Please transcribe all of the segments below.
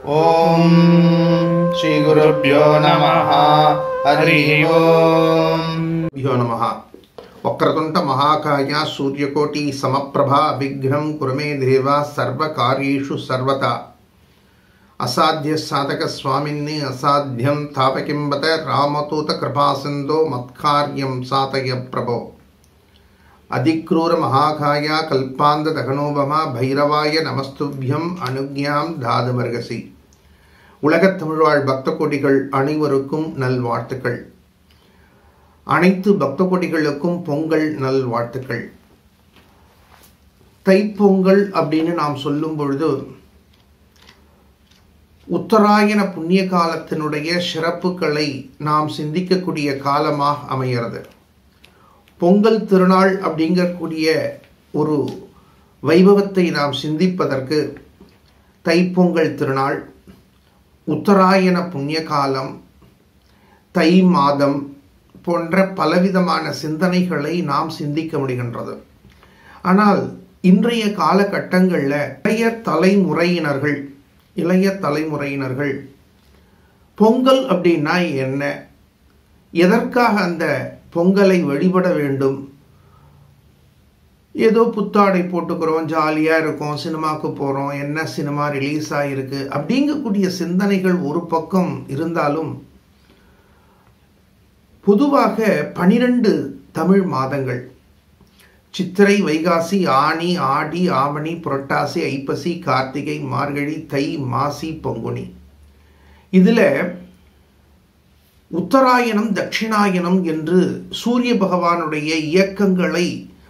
ओम श्री गुरुभ्यो नमः हरि ओम नमः। वक्रतुंड महाकाय सूर्यकोटि समप्रभा विघ्नं कुरु मे देव सर्वकार्येषु सर्वदा। असाध्य साधक स्वामिन्ने असाध्यं तापकिंबत रामदूत कृपासिन्धो मत्कार्यं साधय प्रभो। अधिक्रूर महाकाय कल्पांत दगनोपमा भैरवाय नमस्तुभ्यं अनुज्ञां दादमर्गसी। உலகத் தமிழ்வாழ் பக்த கோடிகள் அனைவருக்கும் நல்வாழ்த்துக்கள். அனைத்து பக்த கோடிகளுக்கும் பொங்கல் நல்வாழ்த்துக்கள். தைப்பொங்கல் அப்படின்னு நாம் சொல்லும் பொழுது உத்தராயண புண்ணிய காலத்தினுடைய சிறப்புகளை நாம் சிந்திக்கக்கூடிய காலமாக அமைகிறது. பொங்கல் திருநாள் அப்படிங்கக்கூடிய ஒரு வைபவத்தை நாம் சிந்திப்பதற்கு தைப்பொங்கல் திருநாள், உத்தராயண புண்ணிய காலம், தை மாதம் போன்ற பலவிதமான சிந்தனைகளை நாம் சிந்திக்க முடிகின்றது. ஆனால் இன்றைய காலகட்டங்களில் இளைய தலைமுறையினர்கள் பொங்கல் அப்படின்னா என்ன, எதற்காக அந்த பொங்கலை வழிபட வேண்டும், ஏதோ புத்தாடை போட்டுக்கிறோம், ஜாலியாக இருக்கோம், சினிமாவுக்கு போகிறோம், என்ன சினிமா ரிலீஸ் ஆகிருக்கு அப்படிங்கக்கூடிய சிந்தனைகள் ஒரு பக்கம் இருந்தாலும், பொதுவாக 12 தமிழ் மாதங்கள் சித்திரை, வைகாசி, ஆனி, ஆடி, ஆவணி, புரட்டாசி, ஐப்பசி, கார்த்திகை, மார்கழி, தை, மாசி, பங்குனி. இதில் உத்தராயணம், தட்சிணாயனம் என்று சூரிய பகவானுடைய இயக்கங்களை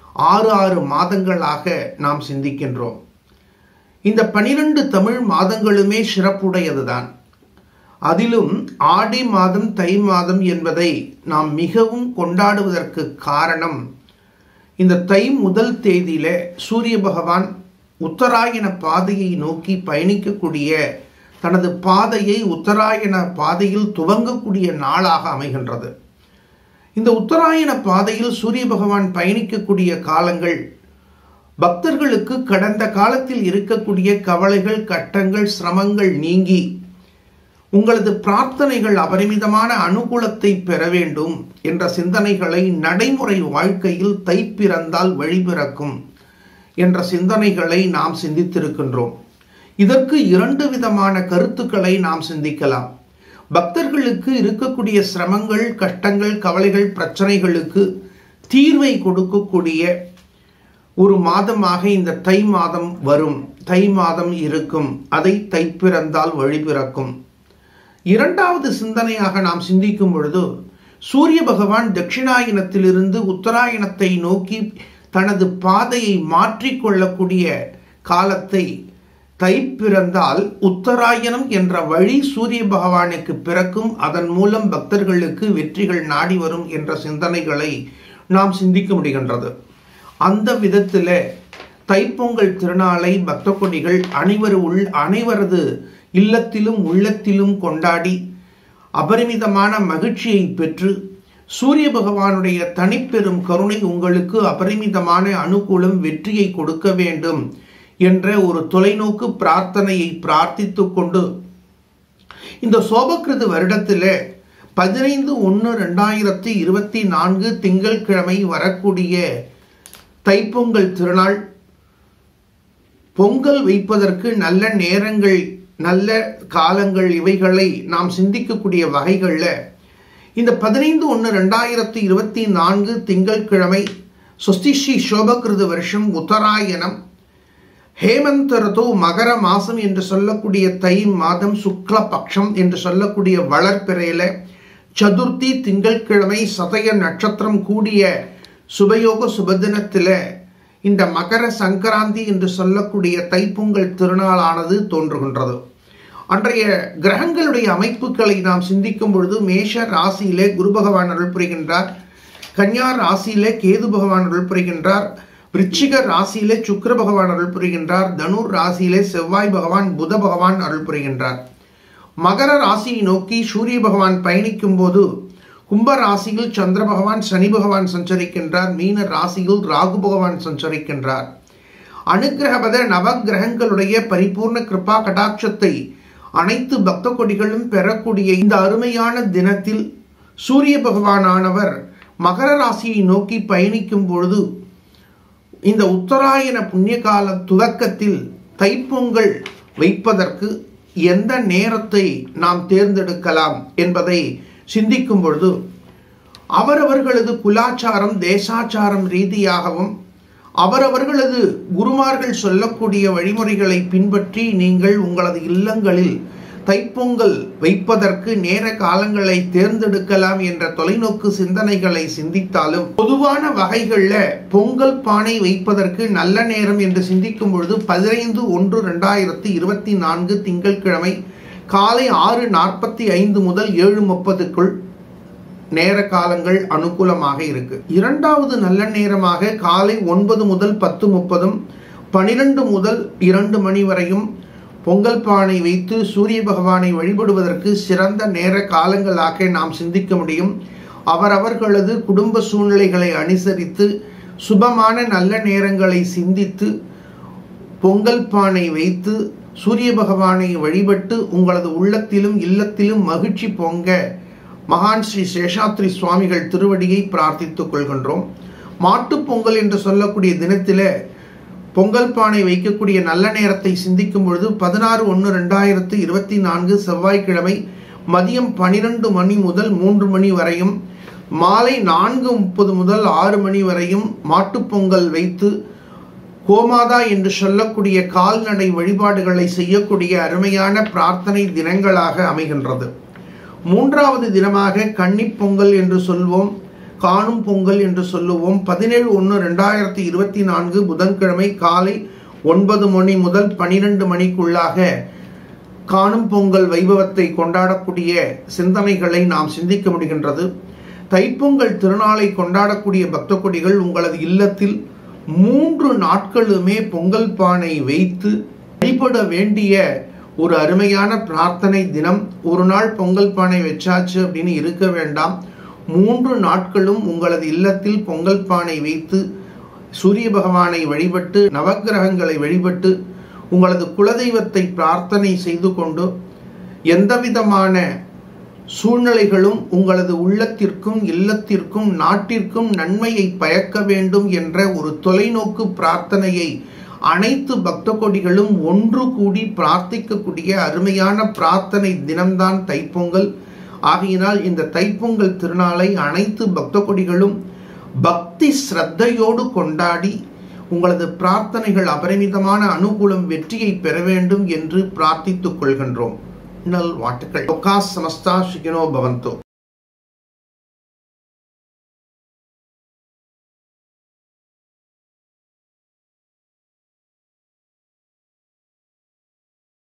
6 மாதங்களாக நாம் சிந்திக்கின்றோம். இந்த 12 தமிழ் மாதங்களுமே சிறப்புடையதுதான். அதிலும் ஆடி மாதம், தை மாதம் என்பதை நாம் மிகவும் கொண்டாடுவதற்கு காரணம், இந்த தை முதல் தேதியில சூரிய பகவான் உத்தராயண பாதையை நோக்கி பயணிக்கக்கூடிய, தனது பாதையை உத்தராயண பாதையில் துவங்கக்கூடிய நாளாக அமைகின்றது. இந்த உத்தராயண பாதையில் சூரிய பகவான் பயணிக்கக்கூடிய காலங்கள் பக்தர்களுக்கு கடந்த காலத்தில் இருக்கக்கூடிய கவலைகள், கட்டங்கள், சிரமங்கள் நீங்கி உங்களது பிரார்த்தனைகள் அபரிமிதமான அனுகூலத்தை பெற வேண்டும் என்ற சிந்தனைகளை நடைமுறை வாழ்க்கையில் தை பிறந்தால் வழிபிறக்கும் என்ற சிந்தனைகளை நாம் சிந்தித்திருக்கின்றோம். இதற்கு 2 விதமான கருத்துக்களை நாம் சிந்திக்கலாம். பக்தர்களுக்கு இருக்கக்கூடிய சிரமங்கள், கஷ்டங்கள், கவலைகள், பிரச்சனைகளுக்கு தீர்வை கொடுக்கக்கூடிய ஒரு மாதமாக இந்த தை மாதம் வரும், தை மாதம் இருக்கும், அதை தை பிறந்தால் வழி பிறக்கும். 2வது சிந்தனையாக நாம் சிந்திக்கும் பொழுது, சூரிய பகவான் தட்சிணாயனத்திலிருந்து உத்தராயணத்தை நோக்கி தனது பாதையை மாற்றிக்கொள்ளக்கூடிய காலத்தை தை பிறந்தால் உத்தராயணம் என்ற வழி சூரிய பகவானுக்கு பிறக்கும், அதன் மூலம் பக்தர்களுக்கு வெற்றிகள் நாடி வரும் என்ற சிந்தனைகளை நாம் சிந்திக்க முடிகின்றது. அந்த விதத்தில் தைப்பொங்கல் திருநாளை பக்த கொடிகள் அனைவரது இல்லத்திலும் உள்ளத்திலும் கொண்டாடி அபரிமிதமான மகிழ்ச்சியை பெற்று, சூரிய பகவானுடைய தனிப்பெரும் கருணை உங்களுக்கு அபரிமிதமான அனுகூலம், வெற்றியை கொடுக்க வேண்டும் என்ற ஒரு தொலைநோக்கு பிரார்த்தனையை பிரார்த்தித்துக் கொண்டு, இந்த சோபகிருது வருடத்தில் 15/1/2024 திங்கட்கிழமை வரக்கூடிய தைப்பொங்கல் திருநாள், பொங்கல் வைப்பதற்கு நல்ல நேரங்கள், நல்ல காலங்கள், இவைகளை நாம் சிந்திக்கக்கூடிய வகைகளில் இந்த 15/1/2024 திங்கட்கிழமை சொஸ்திஸ்ரீ சோபகிருது வருஷம் உத்தராயணம், ஹேமந்த ரிது, மகர மாசம் என்று சொல்லக்கூடிய தை மாதம், சுக்ல பட்சம் என்று சொல்லக்கூடிய வளர்பிறையில சதுர்த்தி திங்கட்கிழமை, சதய நட்சத்திரம் கூடிய சுபயோக சுபதினத்தில் இந்த மகர சங்கராந்தி என்று சொல்லக்கூடிய தைப்பொங்கல் திருநாளானது தோன்றுகின்றது. அன்றைய கிரகங்களுடைய அமைப்புகளை நாம் சிந்திக்கும் பொழுது, மேஷ ராசியிலே குரு பகவான் அருள் புரிகின்றார், கன்யா ராசியிலே கேது பகவான் அருள் புரிகின்றார், விருச்சிக ராசியிலே சுக்கிர பகவான் அருள் புரிகின்றார், தனுர் ராசியிலே செவ்வாய் பகவான், புத பகவான் அருள் புரிகின்றார். மகர ராசியை நோக்கி சூரிய பகவான் பயணிக்கும் போது கும்ப ராசியில் சந்திர பகவான், சனி பகவான் சஞ்சரிக்கின்றார், மீன ராசியில் ராகு பகவான் சஞ்சரிக்கின்றார். அனுகிரகபத நவகிரகங்களுடைய பரிபூர்ண கிருபா கடாட்சத்தை அனைத்து பக்த கொடிகளும் பெறக்கூடிய இந்த அருமையான தினத்தில் சூரிய பகவானானவர் மகர ராசியை நோக்கி பயணிக்கும் பொழுது இந்த உத்தராயண புண்ணிய கால துவக்கத்தில் தைப்பொங்கல் வைப்பதற்கு எந்த நேரத்தை நாம் தேர்ந்தெடுக்கலாம் என்பதை சிந்திக்கும் பொழுது அவரவர்களது குலாச்சாரம் தேசாச்சாரம் ரீதியாகவும் அவரவர்களது குருமார்கள் சொல்லக்கூடிய வழிமுறைகளை பின்பற்றி நீங்கள் உங்களது இல்லங்களில் தைப்பொங்கல் வைப்பதற்கு நேர காலங்களை தேர்ந்தெடுக்கலாம் என்ற தொலைநோக்கு சிந்தனைகளை சிந்தித்தாலும் பொதுவான வகைகளில் பொங்கல் பானை வைப்பதற்கு நல்ல நேரம் என்று சிந்திக்கும் பொழுது 15/1/2024 திங்கட்கிழமை காலை 6:45 முதல் 7:30க்குள் நேர காலங்கள் அனுகூலமாக இருக்கு. இரண்டாவது நல்ல நேரமாக காலை 9 முதல் 10:30, 12 முதல் 2 மணி வரையும் பொங்கல் பானை வைத்து சூரிய பகவானை வழிபடுவதற்கு சிறந்த நேர காலங்களாக நாம் சிந்திக்க முடியும். அவரவர்களது குடும்ப சூழ்நிலைகளை அனுசரித்து சுபமான நல்ல நேரங்களை சிந்தித்து பொங்கல் பானை வைத்து சூரிய பகவானை வழிபட்டு உங்களது உள்ளத்திலும் இல்லத்திலும் மகிழ்ச்சி பொங்க மகான் ஸ்ரீ சேஷாத்ரி சுவாமிகள் திருவடியை பிரார்த்தித்துக் கொள்கின்றோம். மாட்டுப் பொங்கல் என்று சொல்லக்கூடிய தினத்தில் பொங்கல் பானை வைக்கக்கூடிய நல்ல நேரத்தை சிந்திக்கும் பொழுது 16/1/2024 செவ்வாய்க்கிழமை மதியம் 12 மணி முதல் 3 மணி வரையும் மாலை 4:30 முதல் 6 மணி வரையும் மாட்டுப்பொங்கல் வைத்து கோமாதா என்று சொல்லக்கூடிய கால்நடை வழிபாடுகளை செய்யக்கூடிய அருமையான பிரார்த்தனை தினங்களாக அமைகின்றது. மூன்றாவது தினமாக கன்னிப்பொங்கல் என்று சொல்வோம், காணும் பொங்கல் என்று சொல்லுவோம். 17/1/2024 புதன்கிழமை காலை 9 மணி முதல் 12 மணிக்குள்ளாக காணும் பொங்கல் வைபவத்தை கொண்டாடக்கூடிய சிந்தனைகளை நாம் சிந்திக்க முடிகின்றது. தைப்பொங்கல் திருநாளை கொண்டாடக்கூடிய பக்த கொடிகள் உங்களது இல்லத்தில் 3 நாட்களுமே பொங்கல் பானை வைத்து வழிபட வேண்டிய ஒரு அருமையான பிரார்த்தனை தினம். ஒரு நாள் பொங்கல் பானை வச்சாச்சு அப்படின்னு இருக்க வேண்டாம். 3 நாட்களும் உங்களது இல்லத்தில் பொங்கல் பானை வைத்து சூரிய பகவானை வழிபட்டு நவக்கிரகங்களை வழிபட்டு உங்களது குலதெய்வத்தை பிரார்த்தனை செய்து கொண்டு எந்தவிதமான சூழ்நிலைகளும் உங்களது உள்ளத்திற்கும் இல்லத்திற்கும் நாட்டிற்கும் நன்மையை பயக்க வேண்டும் என்ற ஒரு தொலைநோக்கு பிரார்த்தனையை அனைத்து பக்த கொடிகளும் ஒன்று கூடி பிரார்த்திக்கக்கூடிய அருமையான பிரார்த்தனை தினம்தான் தைப்பொங்கல். ஆகையினால் இந்த தைப்பொங்கல் திருநாளை அனைத்து பக்த கொடிகளும் பக்தி ஸ்ரத்தையோடு கொண்டாடி உங்களது பிரார்த்தனைகள் அபரிமிதமான அனுகூலம் வெற்றியை பெற வேண்டும் என்று பிரார்த்தித்துக் கொள்கின்றோம். நல்வாழ்த்துக்கள். லோகா சமஸ்தா சுகினோ பவந்தோ.